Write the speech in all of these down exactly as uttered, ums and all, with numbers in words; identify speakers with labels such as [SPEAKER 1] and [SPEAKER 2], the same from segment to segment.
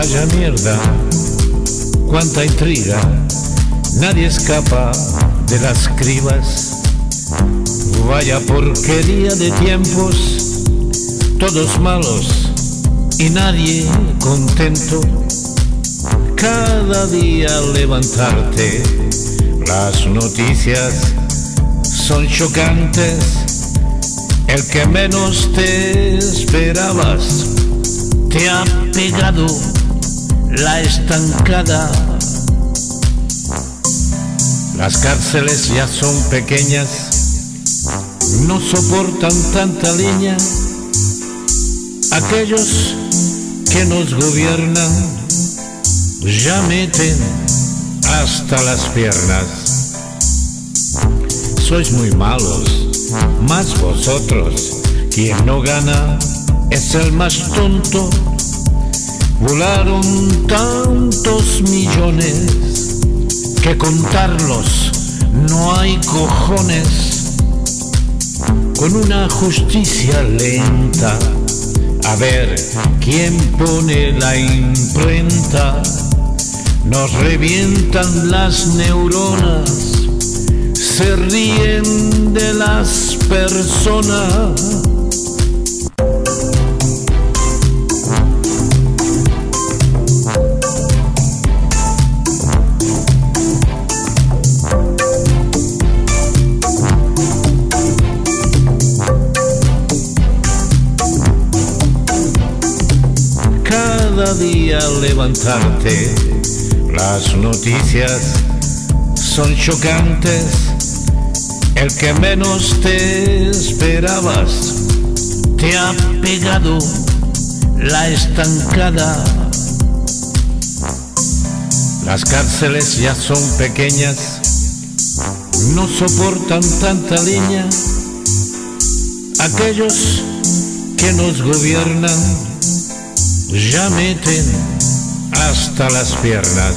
[SPEAKER 1] Vaya mierda, cuánta intriga, nadie escapa de las cribas. Vaya porquería de tiempos, todos malos y nadie contento. Cada día al levantarte, las noticias son chocantes. El que menos te esperabas te ha pegado la estancada. Las cárceles ya son pequeñas, no soportan tanta leña. Aquellos que nos gobiernan ya meten hasta las piernas. Sois muy malos, más vosotros. Quien no gana es el más tonto. Volaron tantos millones que contarlos no hay cojones. Con una justicia lenta, a ver quién pone la imprenta. Nos revientan las neuronas, se ríen de las personas. Cada día al levantarte, las noticias son chocantes. El que menos te esperabas te ha pegado la estancada. Las cárceles ya son pequeñas, no soportan tanta leña. Aquellos que nos gobiernan ya meten hasta las piernas.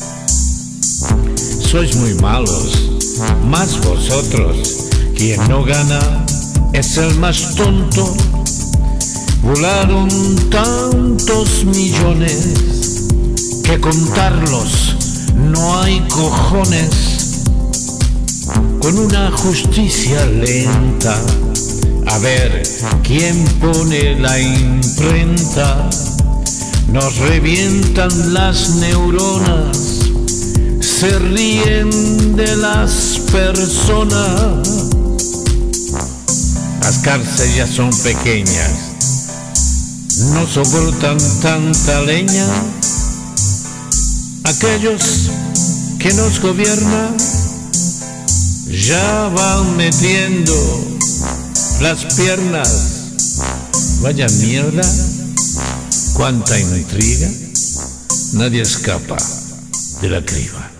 [SPEAKER 1] Sois muy malos, más vosotros. Quien no gana es el más tonto. Volaron tantos millones que contarlos no hay cojones. Con una justicia lenta, a ver quién pone la imprenta. Nos revientan las neuronas, se ríen de las personas. Las cárceles ya son pequeñas, no soportan tanta leña. Aquellos que nos gobiernan ya van metiendo las piernas. Vaya mierda, cuánta intriga, nadie escapa de la criba.